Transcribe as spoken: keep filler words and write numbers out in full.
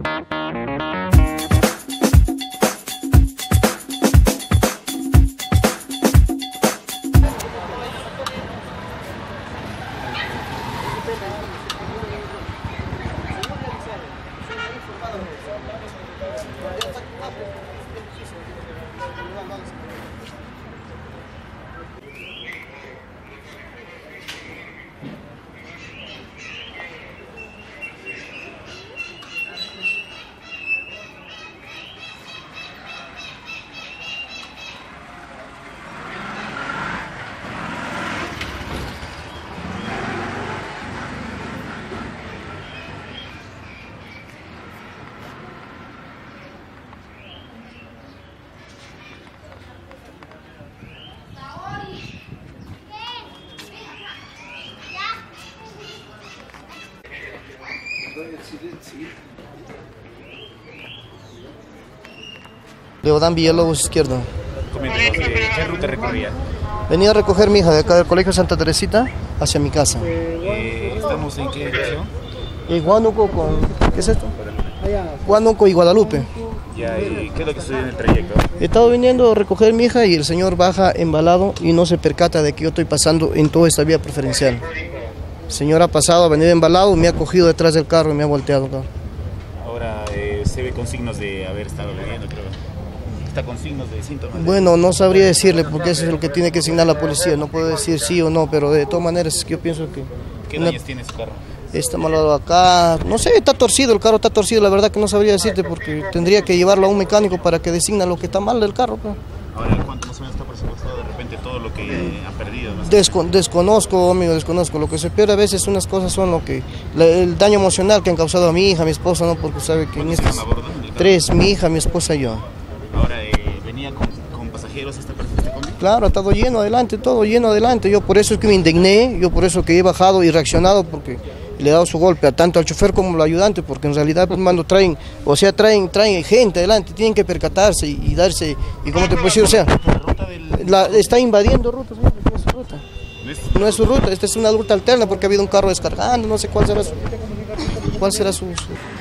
Leodán Villalobos, izquierdo. Coméntanos, eh, ¿qué ruta recorría? Venía a recoger a mi hija de acá del Colegio Santa Teresita hacia mi casa. Eh, ¿Estamos en qué dirección? En Huánuco con... ¿Qué es esto? Huánuco y Guadalupe. Ya, ¿y qué es lo que sucedió en el trayecto? He estado viniendo a recoger a mi hija y el señor baja embalado y no se percata de que yo estoy pasando en toda esta vía preferencial. El señor ha pasado, ha venido embalado, me ha cogido detrás del carro y me ha volteado. Ahora eh, se ve con signos de haber estado bebiendo, creo. Está con signos de síntomas. Bueno, no sabría decirle porque eso es lo que tiene que asignar la policía. No puedo decir sí o no, pero de todas maneras yo pienso que... ¿Qué una... daños tiene su carro? Está malado acá, no sé, está torcido, el carro está torcido, la verdad que no sabría decirte porque tendría que llevarlo a un mecánico para que designa lo que está mal del carro. Pues. Ahora, ¿cuánto más o menos está presupuestado de repente todo lo que eh, han perdido? ¿No? Descon desconozco, amigo, desconozco. Lo que se pierde a veces unas cosas son lo que la, el daño emocional que han causado a mi hija, a mi esposa, ¿no? Porque sabe que en estas tres, mi hija, mi esposa y yo. Ahora, eh, ¿venía con, con pasajeros esta persona? Claro, ha estado lleno adelante, todo lleno adelante. Yo por eso es que me indigné, yo por eso que he bajado y reaccionado porque le he dado su golpe a tanto al chofer como al ayudante, porque en realidad pues, cuando traen, o sea, traen, traen gente adelante, tienen que percatarse y, y darse, y cómo te puedo decir, o sea, la, está invadiendo ruta, señor, no es su ruta. No es su ruta, esta es una ruta alterna porque ha habido un carro descargando, no sé cuál será su, cuál será su, su